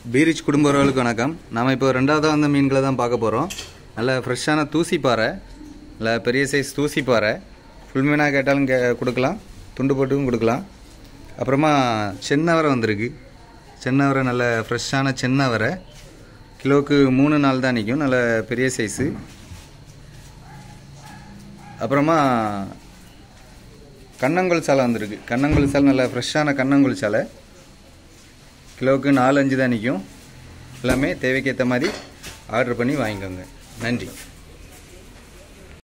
பீரிச் குடும்ப உறவுகளுக்கு வணக்கம். நாம் இப்போ ரெண்டாவதாக வந்த மீன்களை தான் பார்க்க போகிறோம். நல்ல ஃப்ரெஷ்ஷான தூசிப்பாறை, நல்ல பெரிய சைஸ் தூசிப்பாறை. ஃபுல் மீனாக கேட்டாலும் கொடுக்கலாம், துண்டு போட்டுக்கும் கொடுக்கலாம். அப்புறமா சென்னவரை வந்திருக்கு. சென்னவரை நல்ல ஃப்ரெஷ்ஷான சென்னவரை, கிலோவுக்கு 3 நாள் தான் நிற்கும். நல்ல பெரிய சைஸு. அப்புறமா கண்ணங்கொல் சாலை வந்திருக்கு. கண்ணங்கொல் சாலை நல்ல ஃப்ரெஷ்ஷான கண்ணங்கொல் சாலை, கிலோவுக்கு 4-5 தான் நிற்கும். எல்லாமே தேவைக்கேற்ற மாதிரி ஆர்டர் பண்ணி வாங்கிக்கோங்க. நன்றி.